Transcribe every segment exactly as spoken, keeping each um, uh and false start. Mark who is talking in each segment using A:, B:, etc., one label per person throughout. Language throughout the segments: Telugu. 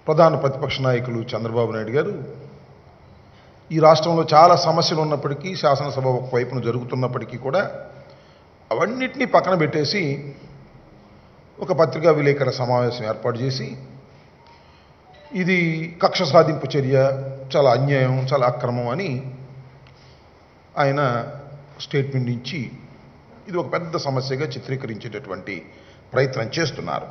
A: ప్రధాన ప్రతిపక్ష నాయకులు చంద్రబాబు నాయుడు గారు ఈ రాష్ట్రంలో చాలా సమస్యలు ఉన్నప్పటికీ, శాసనసభ ఒకవైపున జరుగుతున్నప్పటికీ కూడా అవన్నిటినీ పక్కన పెట్టేసి ఒక పత్రికా విలేకరుల సమావేశం ఏర్పాటు చేసి ఇది కక్ష సాధింపు చర్య, చాలా అన్యాయం, చాలా అక్రమం అని ఆయన స్టేట్మెంట్ ఇచ్చి ఇది ఒక పెద్ద సమస్యగా చిత్రీకరించేటటువంటి ప్రయత్నం చేస్తున్నారు.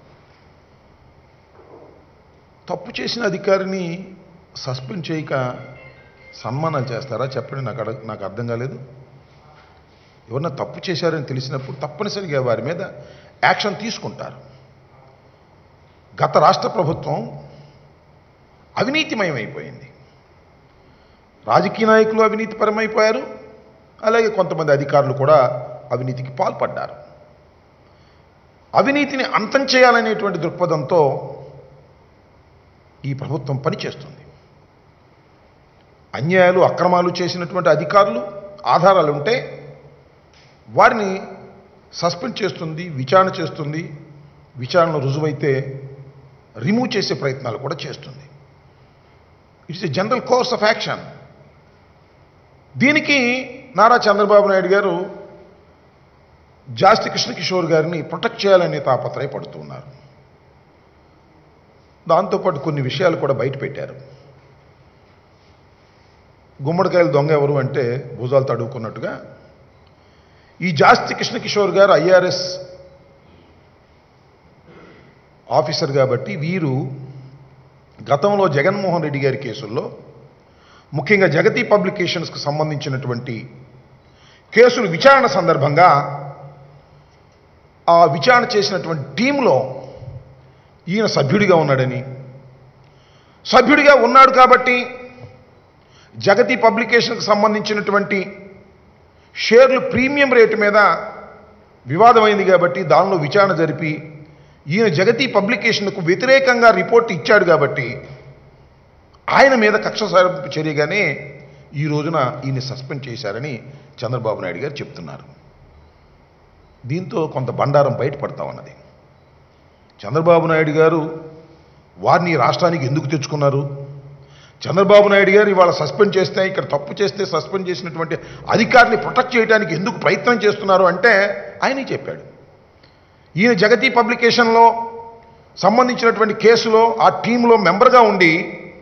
A: తప్పు చేసిన అధికారిని సస్పెండ్ చేయక సన్మానాలు చేస్తారా చెప్పండి? నాకు అడ నాకు అర్థం కాలేదు. ఎవరన్నా తప్పు చేశారని తెలిసినప్పుడు తప్పనిసరిగా వారి మీద యాక్షన్ తీసుకుంటారు. గత రాష్ట్ర ప్రభుత్వం అవినీతిమయమైపోయింది. రాజకీయ నాయకులు అవినీతిపరమైపోయారు, అలాగే కొంతమంది అధికారులు కూడా అవినీతికి పాల్పడ్డారు. అవినీతిని అంతం చేయాలనేటువంటి దృక్పథంతో ఈ ప్రభుత్వం పనిచేస్తుంది. అన్యాయాలు, అక్రమాలు చేసినటువంటి అధికారులు ఆధారాలు ఉంటే వారిని సస్పెండ్ చేస్తుంది, విచారణ చేస్తుంది. విచారణ రుజువైతే రిమూవ్ చేసే ప్రయత్నాలు కూడా చేస్తుంది. It's a general course of action. దీనికి నారా చంద్రబాబు నాయుడు గారు జాస్తి కృష్ణకిషోర్ గారిని ప్రొటెక్ట్ చేయాలనే తాపత్రయపడుతున్నారు. దాంతోపాటు కొన్ని విషయాలు కూడా బయట పెట్టారు. గుమ్మడికాయలు దొంగ ఎవరు అంటే భుజాలు తడువుకున్నట్టుగా ఈ జాస్తి కృష్ణకిషోర్ గారు ఐఆర్ఎస్ ఆఫీసర్ కాబట్టి వీరు గతంలో జగన్మోహన్ రెడ్డి గారి కేసుల్లో, ముఖ్యంగా జగతి పబ్లికేషన్స్కు సంబంధించినటువంటి కేసులు విచారణ సందర్భంగా ఆ విచారణ చేసినటువంటి టీంలో ఈయన సభ్యుడిగా ఉన్నాడని, సభ్యుడిగా ఉన్నాడు కాబట్టి జగతి పబ్లికేషన్కి సంబంధించినటువంటి షేర్లు ప్రీమియం రేటు మీద వివాదమైంది కాబట్టి దానిలో విచారణ జరిపి ఈయన జగతి పబ్లికేషన్కు వ్యతిరేకంగా రిపోర్ట్ ఇచ్చాడు కాబట్టి ఆయన మీద కక్ష సాధింపు చర్యగానే ఈ రోజున ఈయన సస్పెండ్ చేశారని చంద్రబాబు నాయుడు గారు చెప్తున్నారు. దీంతో కొంత బండారం బయటపడతా ఉన్నది. చంద్రబాబు నాయుడు గారు వారిని రాష్ట్రానికి ఎందుకు తెచ్చుకున్నారు? చంద్రబాబు నాయుడు గారు ఇవాళ సస్పెండ్ చేస్తే, ఇక్కడ తప్పు చేస్తే సస్పెండ్ చేసినటువంటి అధికారిని ప్రొటెక్ట్ చేయడానికి ఎందుకు ప్రయత్నం చేస్తున్నారు అంటే ఆయనే చెప్పాడు. ఈయన జగతి పబ్లికేషన్లో సంబంధించినటువంటి కేసులో ఆ టీంలో మెంబర్గా ఉండి,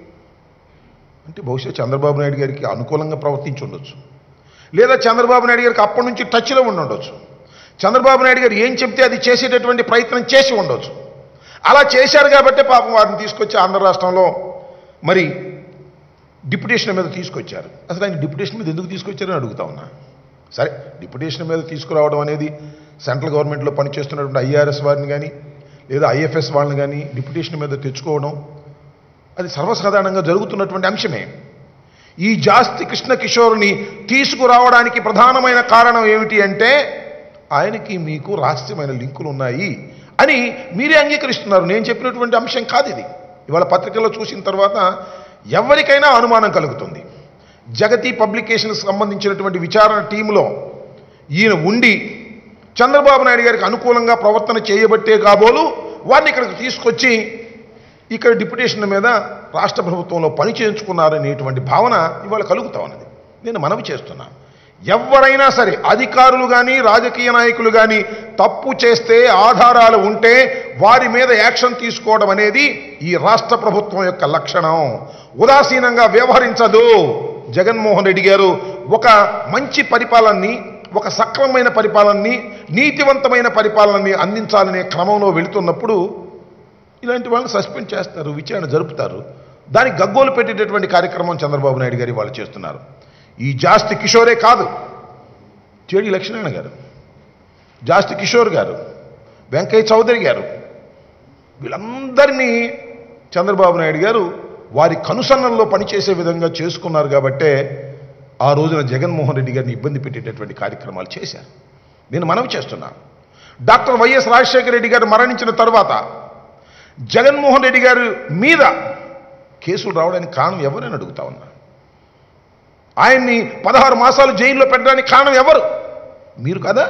A: అంటే బహుశా చంద్రబాబు నాయుడు గారికి అనుకూలంగా ప్రవర్తించి ఉండొచ్చు, లేదా చంద్రబాబు నాయుడు గారికి అప్పటి నుంచి టచ్లో ఉండి ఉండొచ్చు. చంద్రబాబు నాయుడు గారు ఏం చెప్తే అది చేసేటటువంటి ప్రయత్నం చేసి ఉండొచ్చు. అలా చేశారు కాబట్టే పాపం వారిని తీసుకొచ్చి ఆంధ్ర రాష్ట్రంలో మరి డిప్యుటేషన్ మీద తీసుకొచ్చారు. అసలు ఆయన డిప్యుటేషన్ మీద ఎందుకు తీసుకొచ్చారని అడుగుతా ఉన్నా. సరే, డిప్యుటేషన్ మీద తీసుకురావడం అనేది సెంట్రల్ గవర్నమెంట్లో పనిచేస్తున్నటువంటి ఐఆర్ఎస్ వారిని కానీ లేదా ఐఎఫ్ఎస్ వాళ్ళని కానీ డిప్యుటేషన్ మీద తెచ్చుకోవడం అది సర్వసాధారణంగా జరుగుతున్నటువంటి అంశమే. ఈ జాస్తి కృష్ణకిషోర్ని తీసుకురావడానికి ప్రధానమైన కారణం ఏమిటి అంటే ఆయనకి మీకు రహస్యమైన లింకులు ఉన్నాయి అని మీరే అంగీకరిస్తున్నారు. నేను చెప్పినటువంటి అంశం కాదు ఇది. ఇవాళ పత్రికల్లో చూసిన తర్వాత ఎవరికైనా అనుమానం కలుగుతుంది. జగతి పబ్లికేషన్కి సంబంధించినటువంటి విచారణ టీంలో ఈయన ఉండి చంద్రబాబు నాయుడు గారికి అనుకూలంగా ప్రవర్తన చేయబట్టే కాబోలు వారిని ఇక్కడికి తీసుకొచ్చి ఇక్కడ డిప్యుటేషన్ మీద రాష్ట్ర ప్రభుత్వంలో పని చేయించుకున్నారనేటువంటి భావన ఇవాళ కలుగుతా ఉన్నది. నేను మనవి చేస్తున్నా, ఎవరైనా సరే అధికారులు కానీ రాజకీయ నాయకులు కానీ తప్పు చేస్తే ఆధారాలు ఉంటే వారి మీద యాక్షన్ తీసుకోవడం అనేది ఈ రాష్ట్ర ప్రభుత్వం యొక్క లక్షణం. ఉదాసీనంగా వ్యవహరించదు. జగన్మోహన్ రెడ్డి గారు ఒక మంచి పరిపాలనని, ఒక సక్రమమైన పరిపాలనని, నీతివంతమైన పరిపాలనని అందించాలనే క్రమంలో వెళుతున్నప్పుడు ఇలాంటి వాళ్ళని సస్పెండ్ చేస్తారు, విచారణ జరుపుతారు. దానికి గగ్గోలు పెట్టేటటువంటి కార్యక్రమం చంద్రబాబు నాయుడు గారు వాళ్ళు చేస్తున్నారు. ఈ జాస్తి కిషోరే కాదు, చేడి లక్ష్మీనారాయణ గారు, జాస్తి కిషోర్ గారు, వెంకయ్య చౌదరి గారు, వీళ్ళందరినీ చంద్రబాబు నాయుడు గారు వారి కనుసన్నల్లో పనిచేసే విధంగా చేసుకున్నారు కాబట్టే ఆ రోజున జగన్మోహన్ రెడ్డి గారిని ఇబ్బంది పెట్టేటటువంటి కార్యక్రమాలు చేశారు. నేను మనవి చేస్తున్నా, డాక్టర్ వైఎస్ రాజశేఖర రెడ్డి గారు మరణించిన తర్వాత జగన్మోహన్ రెడ్డి గారి మీద కేసులు రావడానికి కారణం ఎవరని అడుగుతా ఉన్నా. ఆయన్ని పదహారు మాసాలు జైల్లో పెట్టడానికి కారణం ఎవరు? మీరు కదా.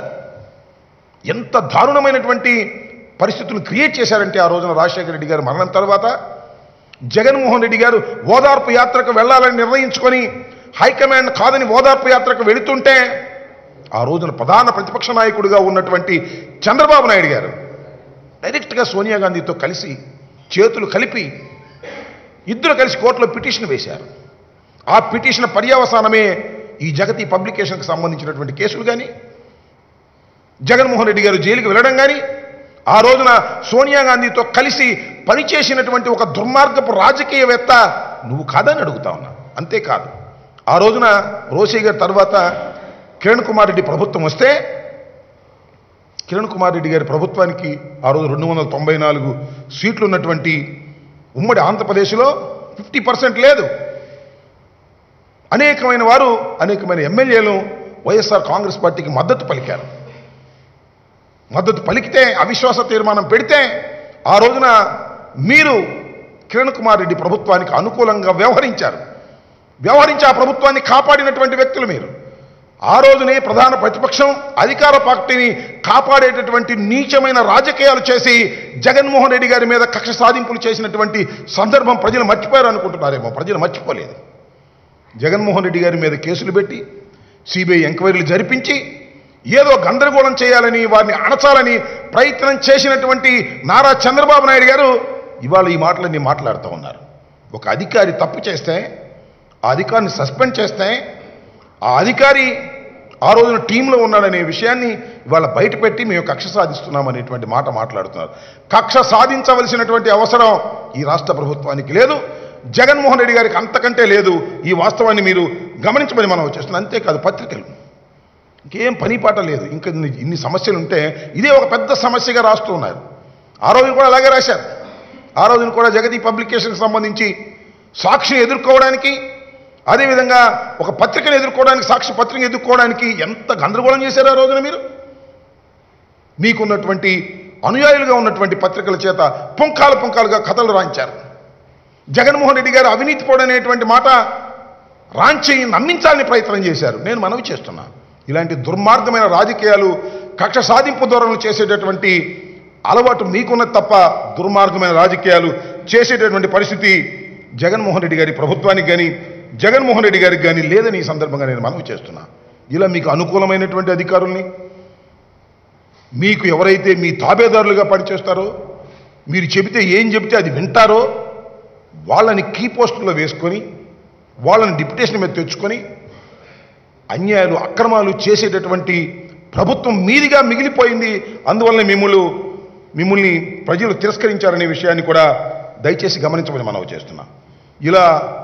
A: ఎంత దారుణమైనటువంటి పరిస్థితులు క్రియేట్ చేశారంటే ఆ రోజున రాజశేఖర రెడ్డి గారు మరణం తర్వాత జగన్మోహన్ రెడ్డి గారు ఓదార్పు యాత్రకు వెళ్ళాలని నిర్ణయించుకొని హైకమాండ్ కాదని ఓదార్పు యాత్రకు వెళుతుంటే ఆ రోజున ప్రధాన ప్రతిపక్ష నాయకుడిగా ఉన్నటువంటి చంద్రబాబు నాయుడు గారు డైరెక్ట్గా సోనియా గాంధీతో కలిసి చేతులు కలిపి ఇద్దరు కలిసి కోర్టులో పిటిషన్ వేశారు. ఆ పిటిషన్ పర్యవసానమే ఈ జగతి పబ్లికేషన్కి సంబంధించినటువంటి కేసులు కానీ, జగన్మోహన్ రెడ్డి గారు జైలుకి వెళ్ళడం కానీ, ఆ రోజున సోనియా గాంధీతో కలిసి పనిచేసినటువంటి ఒక దుర్మార్గపు రాజకీయవేత్త నువ్వు కాదని అడుగుతా ఉన్నా. అంతేకాదు, ఆ రోజున రోసయ్య గారి తర్వాత కిరణ్ కుమార్ రెడ్డి ప్రభుత్వం వస్తే కిరణ్ కుమార్ రెడ్డి గారి ప్రభుత్వానికి ఆ రోజు రెండు వందల తొంభై నాలుగు సీట్లు ఉన్నటువంటి ఉమ్మడి ఆంధ్రప్రదేశ్లో ఫిఫ్టీ పర్సెంట్ లేదు. అనేకమైన వారు అనేకమైన ఎమ్మెల్యేలు వైఎస్ఆర్ కాంగ్రెస్ పార్టీకి మద్దతు పలికారు. మద్దతు పలికితే అవిశ్వాస తీర్మానం పెడితే ఆ రోజున మీరు కిరణ్ కుమార్ రెడ్డి ప్రభుత్వానికి అనుకూలంగా వ్యవహరించారు. వ్యవహరించి ఆ ప్రభుత్వాన్ని కాపాడినటువంటి వ్యక్తులు మీరు. ఆ రోజునే ప్రధాన ప్రతిపక్షం అధికార పార్టీని కాపాడేటటువంటి నీచమైన రాజకీయాలు చేసి జగన్మోహన్ రెడ్డి గారి మీద కక్ష సాధింపులు చేసినటువంటి సందర్భం ప్రజలు మర్చిపోయారు అనుకుంటున్నారేమో. ప్రజలు మర్చిపోలేదు. జగన్మోహన్ రెడ్డి గారి మీద కేసులు పెట్టి సిబిఐ ఎంక్వైరీలు జరిపించి ఏదో గందరగోళం చేయాలని, వారిని అణచాలని ప్రయత్నం చేసినటువంటి నారా చంద్రబాబు నాయుడు గారు ఇవాళ ఈ మాటలన్నీ మాట్లాడుతూ ఉన్నారు. ఒక అధికారి తప్పు చేస్తే ఆ అధికారిని సస్పెండ్ చేస్తే ఆ అధికారి ఆ రోజున టీంలో ఉన్నాడనే విషయాన్ని ఇవాళ బయటపెట్టి మేము కక్ష సాధిస్తున్నామనేటువంటి మాట మాట్లాడుతున్నారు. కక్ష సాధించవలసినటువంటి అవసరం ఈ రాష్ట్ర ప్రభుత్వానికి లేదు, జగన్మోహన్ రెడ్డి గారికి అంతకంటే లేదు. ఈ వాస్తవాన్ని మీరు గమనించమని మనం చేస్తున్నాం. అంతేకాదు, పత్రికలు ఇంకేం పని పాట లేదు. ఇంకా ఇన్ని సమస్యలు ఉంటే ఇదే ఒక పెద్ద సమస్యగా రాస్తూ ఉన్నారు. ఆ రోజున కూడా అలాగే రాశారు. ఆ రోజున కూడా జగతి పబ్లికేషన్కి సంబంధించి సాక్షిని ఎదుర్కోవడానికి, అదేవిధంగా ఒక పత్రికను ఎదుర్కోవడానికి, సాక్షి పత్రికను ఎదుర్కోవడానికి ఎంత గందరగోళం చేశారు ఆ రోజున మీరు. మీకున్నటువంటి అనుయాయులుగా ఉన్నటువంటి పత్రికల చేత పుంకాలు పుంకాలుగా కథలు రాయించారు. జగన్మోహన్ రెడ్డి గారు అవినీతి పోడనేటువంటి మాట రాంచి నమ్మించాలని ప్రయత్నం చేశారు. నేను మనవి చేస్తున్నా, ఇలాంటి దుర్మార్గమైన రాజకీయాలు, కక్ష సాధింపు ధోరణులు చేసేటటువంటి అలవాటు మీకున్నది తప్ప దుర్మార్గమైన రాజకీయాలు చేసేటటువంటి పరిస్థితి జగన్మోహన్ రెడ్డి గారి ప్రభుత్వానికి కానీ, జగన్మోహన్ రెడ్డి గారికి కానీ లేదని ఈ సందర్భంగా నేను మనవి చేస్తున్నా. ఇలా మీకు అనుకూలమైనటువంటి అధికారుల్ని, మీకు ఎవరైతే మీ తాబేదారులుగా పనిచేస్తారో, మీరు చెబితే ఏం చెబితే అది వింటారో వాళ్ళని కీ పోస్టుల్లో వేసుకొని, వాళ్ళని డిప్యుటేషన్ మీద తెచ్చుకొని అన్యాయాలు, అక్రమాలు చేసేటటువంటి ప్రభుత్వం మీదిగా మిగిలిపోయింది. అందువల్ల మిమ్మల్ని మిమ్మల్ని ప్రజలు తిరస్కరించారనే విషయాన్ని కూడా దయచేసి గమనించమని మనవి చేస్తున్నా. ఇలా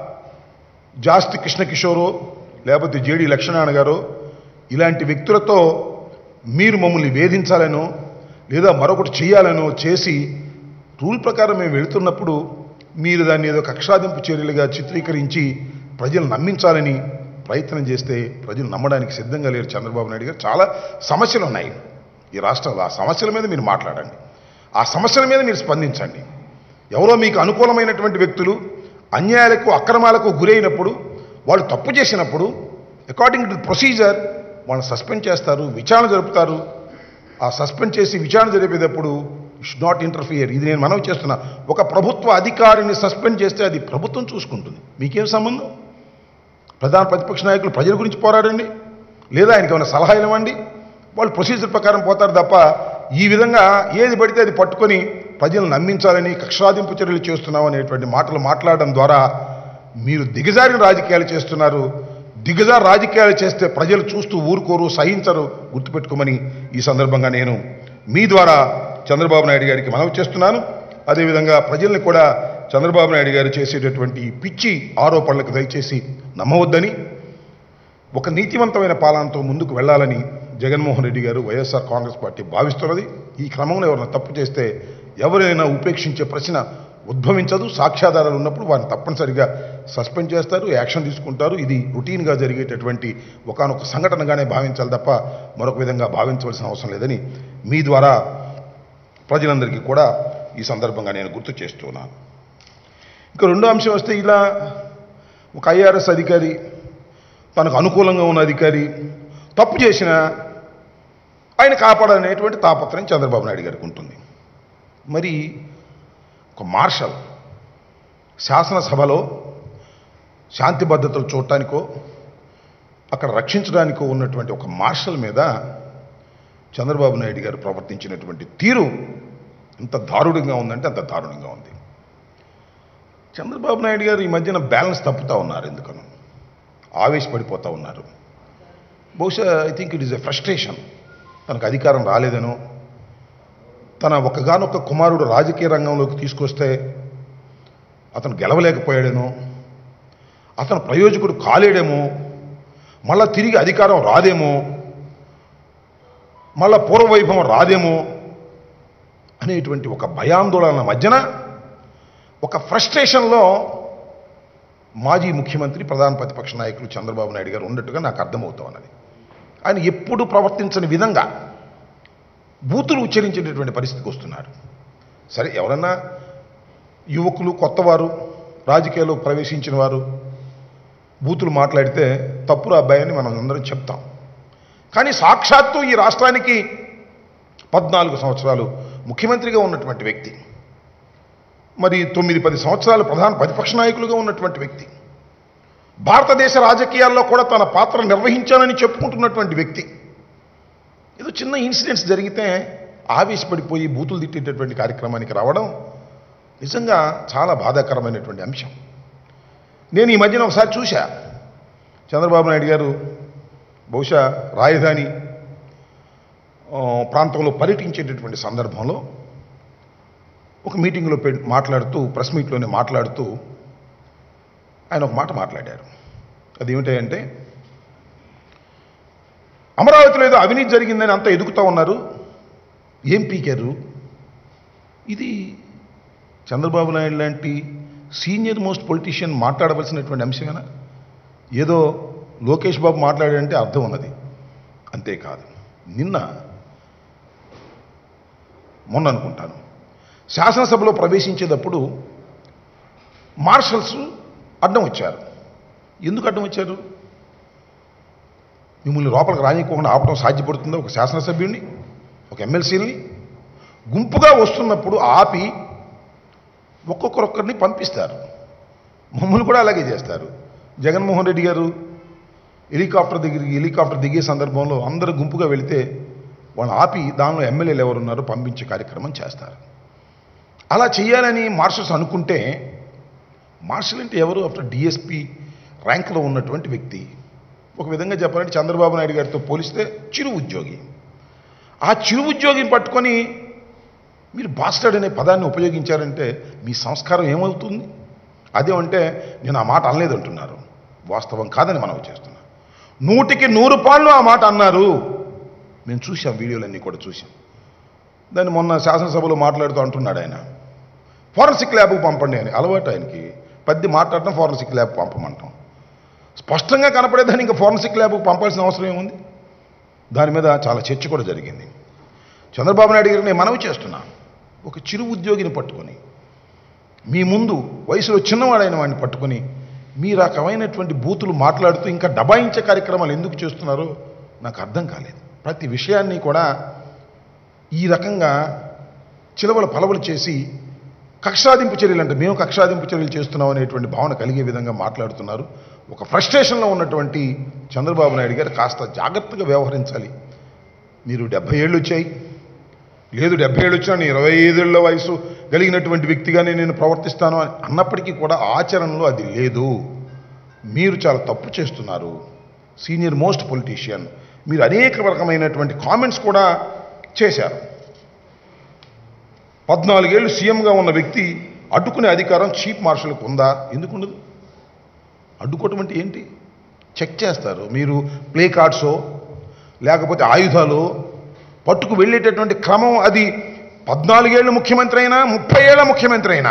A: జాస్తి కృష్ణకిషోరో లేకపోతే జేడి లక్ష్మీనారాయణ గారు ఇలాంటి వ్యక్తులతో మీరు మమ్మల్ని వేధించాలనో లేదా మరొకటి చేయాలనో చేసి రూల్ ప్రకారం మేము వెళుతున్నప్పుడు మీరు దాన్ని ఏదో కక్షాదింపు చర్యలుగా చిత్రీకరించి ప్రజలు నమ్మించాలని ప్రయత్నం చేస్తే ప్రజలు నమ్మడానికి సిద్ధంగా లేరు చంద్రబాబు నాయుడు గారు. చాలా సమస్యలు ఉన్నాయి ఈ రాష్ట్రంలో. ఆ సమస్యల మీద మీరు మాట్లాడండి, ఆ సమస్యల మీద మీరు స్పందించండి. ఎవరో మీకు అనుకూలమైనటువంటి వ్యక్తులు అన్యాయాలకు, అక్రమాలకు గురైనప్పుడు, వాళ్ళు తప్పు చేసినప్పుడు అకార్డింగ్ టు ప్రొసీజర్ వాళ్ళని సస్పెండ్ చేస్తారు, విచారణ జరుపుతారు. ఆ సస్పెండ్ చేసి విచారణ జరిపేటప్పుడు షుడ్ నాట్ ఇంటర్ఫియర్. ఇది నేను మనవి చేస్తున్నా. ఒక ప్రభుత్వ అధికారిని సస్పెండ్ చేస్తే అది ప్రభుత్వం చూసుకుంటుంది, మీకేం సంబంధం? ప్రధాన ప్రతిపక్ష నాయకులు ప్రజల గురించి పోరాడండి, లేదా ఆయనకి ఏమైనా సలహా ఇవ్వండి. వాళ్ళు ప్రొసీజర్ ప్రకారం పోతారు తప్ప ఈ విధంగా ఏది పడితే అది పట్టుకొని ప్రజలను నమ్మించాలని కక్షాదింపు చర్యలు చేస్తున్నాం అనేటువంటి మాటలు మాట్లాడడం ద్వారా మీరు దిగజారిన రాజకీయాలు చేస్తున్నారు. దిగజారి రాజకీయాలు చేస్తే ప్రజలు చూస్తూ ఊరుకోరు, సహించరు. గుర్తుపెట్టుకోమని ఈ సందర్భంగా నేను మీ ద్వారా చంద్రబాబు నాయుడు గారికి మనవి చేస్తున్నాను. అదేవిధంగా ప్రజల్ని కూడా చంద్రబాబు నాయుడు గారు చేసేటటువంటి పిచ్చి ఆరోపణలకు దయచేసి నమ్మవద్దని, ఒక నీతివంతమైన పాలనతో ముందుకు వెళ్లాలని జగన్మోహన్ రెడ్డి గారు, వైఎస్ఆర్ కాంగ్రెస్ పార్టీ భావిస్తున్నది. ఈ క్రమంలో ఎవరైనా తప్పు చేస్తే ఎవరైనా ఉపేక్షించే ప్రశ్న ఉద్భవించదు. సాక్ష్యాధారాలు ఉన్నప్పుడు వారిని తప్పనిసరిగా సస్పెండ్ చేస్తారు, యాక్షన్ తీసుకుంటారు. ఇది రొటీన్గా జరిగేటటువంటి ఒకానొక సంఘటనగానే భావించాలి తప్ప మరొక విధంగా భావించవలసిన అవసరం లేదని మీ ద్వారా ప్రజలందరికీ కూడా ఈ సందర్భంగా నేను గుర్తు చేస్తున్నాను. ఇంకా రెండో అంశం వస్తే, ఇలా ఒక ఐఆర్ఎస్ అధికారి, తనకు అనుకూలంగా ఉన్న అధికారి తప్పు చేసిన ఆయన కాపాడనేటువంటి తాపత్రయం చంద్రబాబు నాయుడు గారికి ఉంటుంది. మరి ఒక మార్షల్, శాసనసభలో శాంతి భద్రతలు చూడటానికో అక్కడ రక్షించడానికో ఉన్నటువంటి ఒక మార్షల్ మీద చంద్రబాబు నాయుడు గారు ప్రవర్తించినటువంటి తీరు ఎంత దారుణంగా ఉందంటే అంత దారుణంగా ఉంది. చంద్రబాబు నాయుడు గారు ఈ మధ్యన బ్యాలెన్స్ తప్పుతూ ఉన్నారు, ఎందుకనో ఆవేశపడిపోతూ ఉన్నారు. బహుశా I think it is a frustration. తనకు అధికారం రాలేదనో, తన ఒక్కగానొక్క కుమారుడు రాజకీయ రంగంలోకి తీసుకొస్తే అతను గెలవలేకపోయాడేనో, అతను ప్రయోజకుడు కాలేడేమో, మళ్ళా తిరిగి అధికారం రాదేమో, మళ్ళా పూర్వవైభవం రాదేమో అనేటువంటి ఒక భయాందోళన మధ్యన ఒక ఫ్రస్ట్రేషన్లో మాజీ ముఖ్యమంత్రి ప్రధాన ప్రతిపక్ష నాయకులు చంద్రబాబు నాయుడు గారు ఉన్నట్టుగా నాకు అర్థమవుతా ఉన్నది. ఆయన ఎప్పుడు ప్రవర్తించని విధంగా బూతులు ఉచ్చరించేటటువంటి పరిస్థితికి వస్తున్నారు. సరే, ఎవరన్నా యువకులు కొత్తవారు రాజకీయాల్లో ప్రవేశించిన వారు బూతులు మాట్లాడితే తప్పురా అబ్బాయి అని మనం అందరం చెప్తాం. కానీ సాక్షాత్తు ఈ రాష్ట్రానికి పద్నాలుగు సంవత్సరాలు ముఖ్యమంత్రిగా ఉన్నటువంటి వ్యక్తి, మరి తొమ్మిది పది సంవత్సరాలు ప్రధాన ప్రతిపక్ష నాయకులుగా ఉన్నటువంటి వ్యక్తి, భారతదేశ రాజకీయాల్లో కూడా తన పాత్ర నిర్వహించానని చెప్పుకుంటున్నటువంటి వ్యక్తి, ఏదో చిన్న ఇన్సిడెంట్స్ జరిగితే ఆవేశపడిపోయి బూతులు తిట్టేటటువంటి కార్యక్రమానికి రావడం నిజంగా చాలా బాధాకరమైనటువంటి అంశం. నేను ఈ మధ్యన ఒకసారి చూశా, చంద్రబాబు నాయుడు గారు బహుశా రాజధాని ప్రాంతంలో పర్యటించేటటువంటి సందర్భంలో ఒక మీటింగ్లో మాట్లాడుతూ, ప్రెస్ మీట్లోనే మాట్లాడుతూ ఆయన ఒక మాట మాట్లాడారు. అది ఏమిటంటే, అమరావతిలో ఏదో అవినీతి జరిగిందని అంతా ఎదుగుతూ ఉన్నారు, ఏం పీకారు? ఇది చంద్రబాబు నాయుడు లాంటి సీనియర్ మోస్ట్ పొలిటీషియన్ మాట్లాడవలసినటువంటి అంశమేనా? ఏదో లోకేష్ బాబు మాట్లాడాడంటే అర్థం ఉన్నది. అంతేకాదు, నిన్న మొన్న అనుకుంటాను శాసనసభలో ప్రవేశించేటప్పుడు మార్షల్స్ అడ్డం వచ్చారు. ఎందుకు అడ్డం వచ్చారు? మిమ్మల్ని లోపలికి రానివ్వకుండా ఆపడం సాధ్యపడుతుందా? ఒక శాసనసభ్యుడిని, ఒక ఎమ్మెల్సీని గుంపుగా వస్తున్నప్పుడు ఆపి ఒక్కొక్కరొక్కరిని పంపిస్తారు. మమ్మల్ని కూడా అలాగే చేస్తారు. జగన్మోహన్ రెడ్డి గారు హెలికాప్టర్ దగ్గరికి హెలికాప్టర్ దిగే సందర్భంలో అందరూ గుంపుగా వెళితే వాళ్ళు ఆపి దానిలో ఎమ్మెల్యేలు ఎవరున్నారో పంపించే కార్యక్రమం చేస్తారు. అలా చేయాలని మార్షల్స్ అనుకుంటే, మార్షల్ అంటే ఎవరు? ఆఫ్టర్ డిఎస్పీ ర్యాంక్లో ఉన్నటువంటి వ్యక్తి. ఒక విధంగా చెప్పాలంటే చంద్రబాబు నాయుడు గారితో పోలిస్తే చిరు ఉద్యోగి. ఆ చిరు ఉద్యోగిని పట్టుకొని మీరు బాస్టర్డ్ అనే పదాన్ని ఉపయోగించారంటే మీ సంస్కారం ఏమవుతుంది? అదేమంటే నేను ఆ మాట అనలేదంటున్నారు. వాస్తవం కాదని మనం చేస్తున్నాం. నూటికి నూరు పాళ్ళు ఆ మాట అన్నారు. మేము చూసాం, వీడియోలన్నీ కూడా చూసాం. దాన్ని మొన్న శాసనసభలో మాట్లాడుతూ అంటున్నాడు ఆయన, ఫోరెన్సిక్ ల్యాబ్కు పంపండి అని. అలవాటు ఆయనకి, పద్ది మాట్లాడటం ఫోరెన్సిక్ ల్యాబ్ పంపమంటాం. స్పష్టంగా కనపడేదాన్ని ఇంకా ఫోరెన్సిక్ ల్యాబ్కు పంపాల్సిన అవసరం ఏముంది? దాని మీద చాలా చర్చ కూడా జరిగింది. చంద్రబాబు నాయుడు గారిని నేను మనవి చేస్తున్నా, ఒక చిరు ఉద్యోగిని పట్టుకొని, మీ ముందు వయసులో చిన్నవాడైన వాడిని పట్టుకొని మీ రకమైనటువంటి బూతులు మాట్లాడుతూ ఇంకా దబాయించే కార్యక్రమాలు ఎందుకు చేస్తున్నారో నాకు అర్థం కాలేదు. ప్రతి విషయాన్ని కూడా ఈ రకంగా చిలవల పలవలు చేసి కక్షాదింపు చర్యలు అంటే మేము కక్షాదింపు చర్యలు చేస్తున్నాం అనేటువంటి భావన కలిగే విధంగా మాట్లాడుతున్నారు. ఒక ఫ్రస్ట్రేషన్లో ఉన్నటువంటి చంద్రబాబు నాయుడు గారు కాస్త జాగ్రత్తగా వ్యవహరించాలి. మీరు డెబ్బై ఏళ్ళు వచ్చాయి, లేదు డెబ్బై ఏళ్ళు వచ్చినా నేను ఇరవై ఐదేళ్ల వయసు కలిగినటువంటి వ్యక్తిగానే నేను ప్రవర్తిస్తాను అని అన్నప్పటికీ కూడా ఆచరణలో అది లేదు. మీరు చాలా తప్పు చేస్తున్నారు. సీనియర్ మోస్ట్ పొలిటీషియన్, మీరు అనేక రకమైనటువంటి కామెంట్స్ కూడా చేశారు. పద్నాలుగేళ్లు సీఎంగా ఉన్న వ్యక్తి అడ్డుకునే అధికారం చీఫ్ మార్షల్కు ఉందా? ఎందుకుండదు? అడ్డుకోవటం అంటే ఏంటి? చెక్ చేస్తారు. మీరు ప్లే కార్డ్సో లేకపోతే ఆయుధాలు పట్టుకు వెళ్ళేటటువంటి క్రమం అది పద్నాలుగేళ్ళు ముఖ్యమంత్రి అయినా ముప్పై ఏళ్ల ముఖ్యమంత్రి అయినా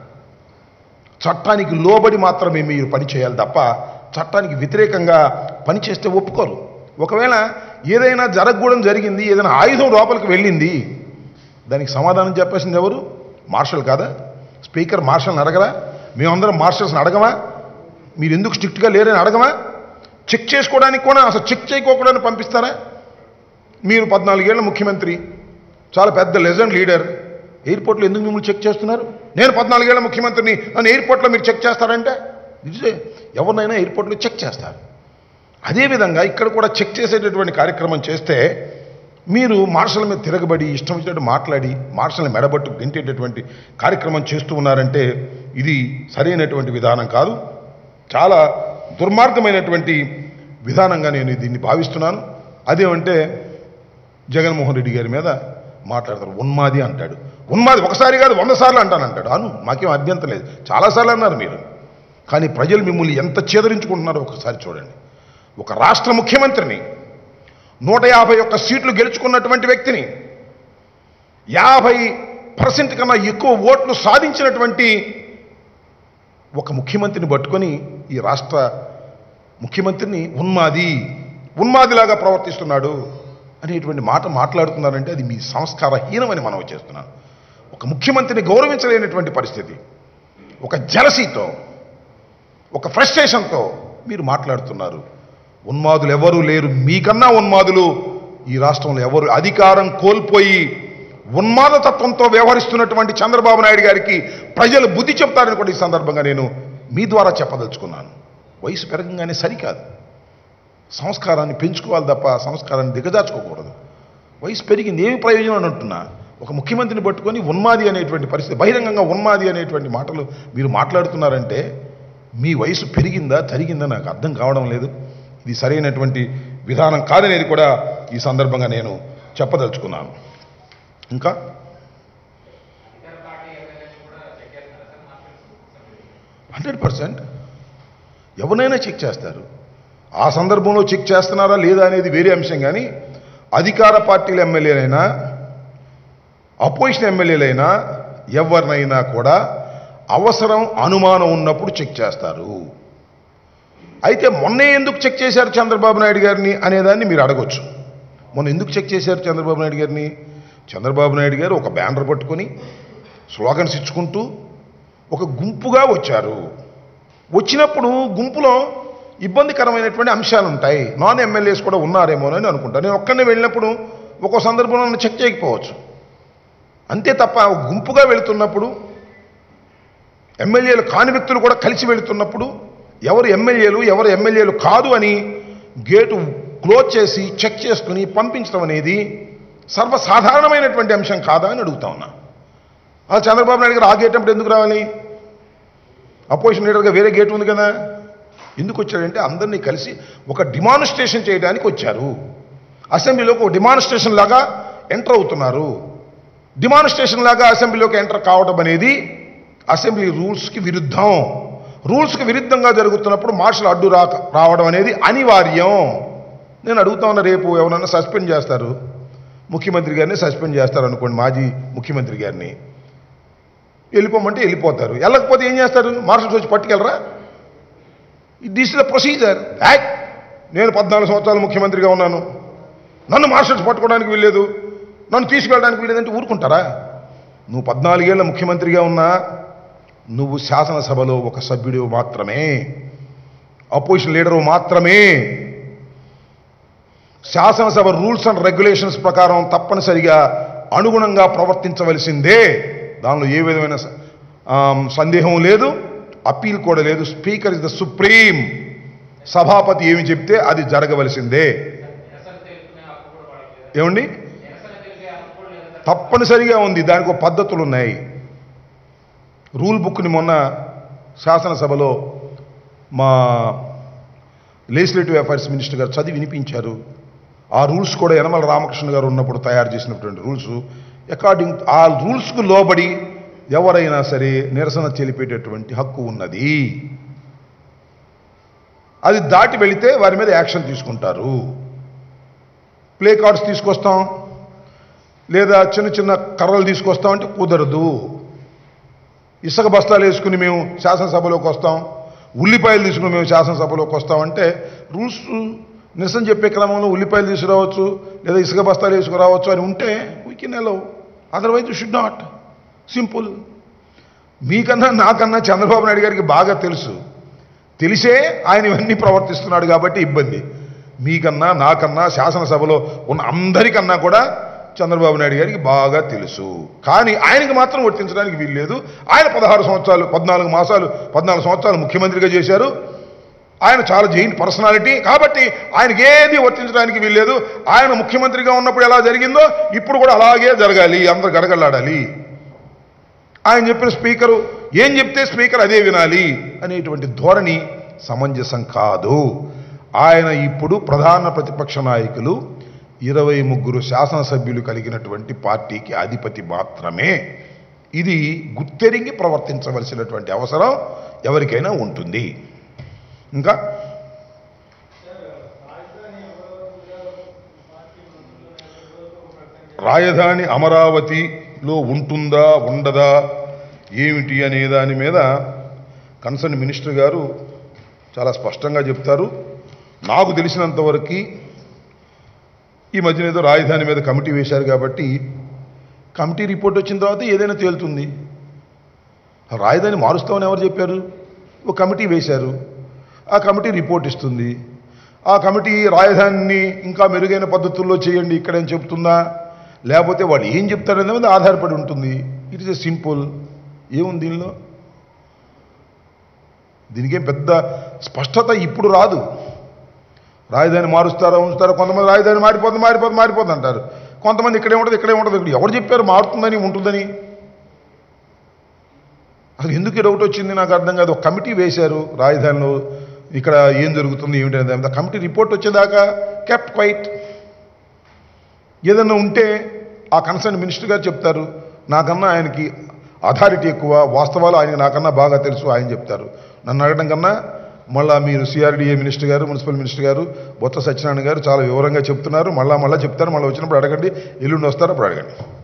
A: చట్టానికి లోబడి మాత్రమే మీరు పని చేయాలి తప్ప చట్టానికి వ్యతిరేకంగా పనిచేస్తే ఒప్పుకోరు. ఒకవేళ ఏదైనా జరగకూడదు జరిగింది, ఏదైనా ఆయుధం లోపలికి వెళ్ళింది, దానికి సమాధానం చెప్పాల్సింది ఎవరు? మార్షల్ కాదా? స్పీకర్ మార్షల్ని అడగరా? మేమందరం మార్షల్స్ని అడగమా? మీరు ఎందుకు స్ట్రిక్ట్గా లేరని అడగమా? చెక్ చేసుకోవడానికి కూడా అసలు చెక్ చేయకోకూడదని పంపిస్తారా? మీరు పద్నాలుగేళ్ల ముఖ్యమంత్రి, చాలా పెద్ద లెజెండ్ లీడర్, ఎయిర్పోర్ట్లో ఎందుకు మిమ్మల్ని చెక్ చేస్తున్నారు? నేను పద్నాలుగేళ్ల ముఖ్యమంత్రిని, నన్ను ఎయిర్పోర్ట్లో మీరు చెక్ చేస్తారంటే ఇది ఎవరినైనా ఎయిర్పోర్ట్లో చెక్ చేస్తారు. అదేవిధంగా ఇక్కడ కూడా చెక్ చేసేటటువంటి కార్యక్రమం చేస్తే మీరు మార్షల్ మీద తిరగబడి ఇష్టం వచ్చినట్టు మాట్లాడి మార్షల్ని మెడబట్టు గెంటేటటువంటి కార్యక్రమం చేస్తూ ఉన్నారంటే ఇది సరైనటువంటి విధానం కాదు. చాలా దుర్మార్గమైనటువంటి విధానంగా నేను దీన్ని భావిస్తున్నాను. అదేమంటే జగన్మోహన్ రెడ్డి గారి మీద మాట్లాడతారు, ఉన్మాది అంటాడు. ఉన్మాది ఒకసారి కాదు వంద సార్లు అంటానంటాడు. అను మాకేం అభ్యంతరం లేదు, చాలాసార్లు అన్నారు మీరు. కానీ ప్రజలు మిమ్మల్ని ఎంత చేదరించుకుంటున్నారో ఒకసారి చూడండి. ఒక రాష్ట్ర ముఖ్యమంత్రిని, నూట యాభై ఒక్క సీట్లు గెలుచుకున్నటువంటి వ్యక్తిని, యాభై పర్సెంట్ కన్నా ఎక్కువ ఓట్లు సాధించినటువంటి ఒక ముఖ్యమంత్రిని పట్టుకొని ఈ రాష్ట్ర ముఖ్యమంత్రిని ఉన్మాది ఉన్మాదిలాగా ప్రవర్తిస్తున్నాడు అనేటువంటి మాట మాట్లాడుతున్నారంటే అది మీ సంస్కారహీనమని మనం చేస్తున్నాను. ఒక ముఖ్యమంత్రిని గౌరవించలేనటువంటి పరిస్థితి, ఒక జలసీతో, ఒక ఫ్రస్ట్రేషన్తో మీరు మాట్లాడుతున్నారు. ఉన్మాదులు ఎవరూ లేరు, మీకన్నా ఉన్మాదులు ఈ రాష్ట్రంలో ఎవరు. అధికారం కోల్పోయి ఉన్మాద తత్వంతో వ్యవహరిస్తున్నటువంటి చంద్రబాబు నాయుడు గారికి ప్రజలు బుద్ధి చెప్తారని కూడా ఈ సందర్భంగా నేను మీ ద్వారా చెప్పదలుచుకున్నాను. వయసు పెరగంగానే సరికాదు, సంస్కారాన్ని పెంచుకోవాలి తప్ప సంస్కారాన్ని దిగజార్చుకోకూడదు. వయసు పెరిగింది ఏమి ప్రయోజనం అని అంటున్నా. ఒక ముఖ్యమంత్రిని పట్టుకొని ఉన్మాది అనేటువంటి పరిస్థితి, బహిరంగంగా ఉన్మాది అనేటువంటి మాటలు మీరు మాట్లాడుతున్నారంటే మీ వయసు పెరిగిందా తరిగిందా నాకు అర్థం కావడం లేదు. ఇది సరైనటువంటి విధానం కాదనేది కూడా ఈ సందర్భంగా నేను చెప్పదలుచుకున్నాను. ఇంకా హండ్రెడ్ పర్సెంట్ ఎవరినైనా చెక్ చేస్తారు. ఆ సందర్భంలో చెక్ చేస్తున్నారా లేదా అనేది వేరే అంశం. కానీ అధికార పార్టీల ఎమ్మెల్యేలైనా అపోజిషన్ ఎమ్మెల్యేలైనా ఎవరినైనా కూడా అవసరం అనుమానం ఉన్నప్పుడు చెక్ చేస్తారు. అయితే మొన్నే ఎందుకు చెక్ చేశారు చంద్రబాబు నాయుడు గారిని అనేదాన్ని మీరు అడగొచ్చు. మొన్న ఎందుకు చెక్ చేశారు చంద్రబాబు నాయుడు గారిని? చంద్రబాబు నాయుడు గారు ఒక బ్యానర్ పట్టుకొని స్లోగన్స్ ఇచ్చుకుంటూ ఒక గుంపుగా వచ్చారు. వచ్చినప్పుడు గుంపులో ఇబ్బందికరమైనటువంటి అంశాలు ఉంటాయి. నాన్ ఎమ్మెల్యేస్ కూడా ఉన్నారేమోనని అనుకుంటాను. నేను ఒక్కనే వెళ్ళినప్పుడు ఒక్కో సందర్భంలో నన్ను చెక్ చేయకపోవచ్చు. అంతే తప్ప ఒక గుంపుగా వెళుతున్నప్పుడు, ఎమ్మెల్యేలు కాని వ్యక్తులు కూడా కలిసి వెళుతున్నప్పుడు ఎవరు ఎమ్మెల్యేలు ఎవరు ఎమ్మెల్యేలు కాదు అని గేటు క్లోజ్ చేసి చెక్ చేసుకుని పంపించడం అనేది సర్వసాధారణమైనటువంటి అంశం కాదా అని అడుగుతా ఉన్నా. ఆ చంద్రబాబు నాయుడు గారు ఆ గేట్ అప్పుడు ఎందుకు రావాలి? అపోజిషన్ లీడర్గా వేరే గేట్ ఉంది కదా. ఎందుకు వచ్చాడంటే అందరినీ కలిసి ఒక డిమాన్స్ట్రేషన్ చేయడానికి వచ్చారు. అసెంబ్లీలోకి ఒక డిమాన్స్ట్రేషన్ లాగా ఎంటర్ అవుతున్నారు. డిమాన్స్ట్రేషన్ లాగా అసెంబ్లీలోకి ఎంటర్ కావడం అనేది అసెంబ్లీ రూల్స్కి విరుద్ధం. రూల్స్కి విరుద్ధంగా జరుగుతున్నప్పుడు మార్షల్ అడ్డు రా రావడం అనేది అనివార్యం. నేను అడుగుతా ఉన్నా, రేపు ఎవరన్నా సస్పెండ్ చేస్తారు, ముఖ్యమంత్రి గారిని సస్పెండ్ చేస్తారు అనుకోండి, మాజీ ముఖ్యమంత్రి గారిని. వెళ్ళిపోమంటే వెళ్ళిపోతారు, వెళ్ళకపోతే ఏం చేస్తారు? మార్షల్స్ వచ్చి పట్టుకెళ్ళరా? This is the procedure. Act నేను పద్నాలుగు సంవత్సరాలు ముఖ్యమంత్రిగా ఉన్నాను, నన్ను మార్షల్స్ పట్టుకోవడానికి వీల్లేదు, నన్ను తీసుకెళ్ళడానికి వీలేదంటే ఊరుకుంటారా? నువ్వు పద్నాలుగేళ్ల ముఖ్యమంత్రిగా ఉన్నా నువ్వు శాసనసభలో ఒక సభ్యుడు మాత్రమే, అపోజిషన్ లీడరు మాత్రమే. శాసనసభ రూల్స్ అండ్ రెగ్యులేషన్స్ ప్రకారం తప్పనిసరిగా అనుగుణంగా ప్రవర్తించవలసిందే. దానిలో ఏ విధమైన సందేహం లేదు, అప్పీల్ కూడా లేదు. Speaker is the supreme. సభాపతి ఏమి చెప్తే అది జరగవలసిందే. ఏమండి? తప్పనిసరిగా ఉంది, దానికి ఒక పద్ధతులు ఉన్నాయి. రూల్ బుక్ని మొన్న శాసనసభలో మా లెజిస్లేటివ్ అఫైర్స్ మినిస్టర్ గారు చదివి వినిపించారు. ఆ రూల్స్ కూడా యనమల రామకృష్ణ గారు ఉన్నప్పుడు తయారు చేసినటువంటి రూల్స్. అకార్డింగ్ ఆ రూల్స్కు లోబడి ఎవరైనా సరే నిరసన తెలిపేటటువంటి హక్కు ఉన్నది. అది దాటి వెళితే వారి మీద యాక్షన్ తీసుకుంటారు. ప్లే కార్డ్స్ తీసుకొస్తాం లేదా చిన్న చిన్న కర్రలు తీసుకొస్తాం అంటే కుదరదు. ఇసుక బస్తాలు వేసుకుని మేము శాసనసభలోకి వస్తాం, ఉల్లిపాయలు తీసుకుని మేము శాసనసభలోకి వస్తామంటే రూల్స్ నిరసన చెప్పే క్రమంలో ఉల్లిపాయలు తీసుకురావచ్చు లేదా ఇసుక బస్తాలు వేసుకురావచ్చు అని ఉంటే we can allow, otherwise you should not. Simple. మీకన్నా నాకన్నా చంద్రబాబు నాయుడు గారికి బాగా తెలుసు, తెలిసే ఆయన ఇవన్నీ ప్రవర్తిస్తున్నాడు కాబట్టి ఇబ్బంది. మీకన్నా నాకన్నా శాసనసభలో ఉన్న అందరికన్నా కూడా చంద్రబాబు నాయుడు గారికి బాగా తెలుసు. కానీ ఆయనకి మాత్రం వర్తించడానికి వీల్లేదు. ఆయన పదహారు సంవత్సరాలు పద్నాలుగు మాసాలు పద్నాలుగు సంవత్సరాలు ముఖ్యమంత్రిగా చేశారు. ఆయన చాలా జైంట్ పర్సనాలిటీ కాబట్టి ఆయనకి ఏది వర్తించడానికి వీల్లేదు. ఆయన ముఖ్యమంత్రిగా ఉన్నప్పుడు ఎలా జరిగిందో ఇప్పుడు కూడా అలాగే జరగాలి, అందరు గడగడలాడాలి. ఆయన చెప్పిన స్పీకరు ఏం చెప్తే స్పీకర్ అదే వినాలి అనేటువంటి ధోరణి సమంజసం కాదు. ఆయన ఇప్పుడు ప్రధాన ప్రతిపక్ష నాయకులు ఇరవై ముగ్గురు శాసనసభ్యులు కలిగినటువంటి పార్టీకి అధిపతి మాత్రమే. ఇది గుర్తెరింగి ప్రవర్తించవలసినటువంటి అవసరం ఎవరికైనా ఉంటుంది. ఇంకా రాజధాని అమరావతిలో ఉంటుందా ఉండదా ఏమిటి అనే దాని మీద కన్సర్న్ మినిస్టర్ గారు చాలా స్పష్టంగా చెప్తారు. నాకు తెలిసినంతవరకు ఈ మధ్యన ఏదో రాజధాని మీద కమిటీ వేశారు కాబట్టి కమిటీ రిపోర్ట్ వచ్చిన తర్వాత ఏదైనా తేలుతుంది. రాజధాని మారుస్తామని ఎవరు చెప్పారు? ఒక కమిటీ వేశారు, ఆ కమిటీ రిపోర్ట్ ఇస్తుంది. ఆ కమిటీ రాజధానిని ఇంకా మెరుగైన పద్ధతుల్లో చేయండి ఇక్కడేం చెప్తుందా, లేకపోతే వాళ్ళు ఏం చెప్తారనే మీద ఆధారపడి ఉంటుంది. It is a simple. ఏముంది దీనిలో? దీనికేం పెద్ద స్పష్టత ఇప్పుడు రాదు. రాజధాని మారుస్తారా ఉంచుతారా? కొంతమంది రాజధాని మారిపోతుంది మారిపోతుంది మారిపోతుంది అంటారు, కొంతమంది ఇక్కడే ఉంటుంది ఇక్కడే ఉంటుంది. ఇక్కడ ఎవరు చెప్పారు మారుతుందని ఉంటుందని? అసలు ఎందుకు డౌట్ వచ్చింది నాకు అర్థం కాదు. ఒక కమిటీ వేశారు రాజధానిలో ఇక్కడ ఏం జరుగుతుంది ఏమిటి, కమిటీ రిపోర్ట్ వచ్చేదాకా కెప్ట్ క్వైట్. ఏదన్నా ఉంటే ఆ కన్సర్న్ మినిస్టర్ గారు చెప్తారు. నాకన్నా ఆయనకి అథారిటీ ఎక్కువ, వాస్తవాలు ఆయనకి నాకన్నా బాగా తెలుసు, ఆయన చెప్తారు. నన్ను అడగడం కన్నా మళ్ళా మీరు సిఆర్డీఏ మినిస్టర్ గారు, మున్సిపల్ మినిస్టర్ గారు, బొత్స సత్యనారాయణ గారు చాలా వివరంగా చెప్తున్నారు. మళ్ళా మళ్ళీ చెప్తారు. మళ్ళీ వచ్చినప్పుడు అడగండి, ఎల్లుండి వస్తారు అప్పుడు అడగండి.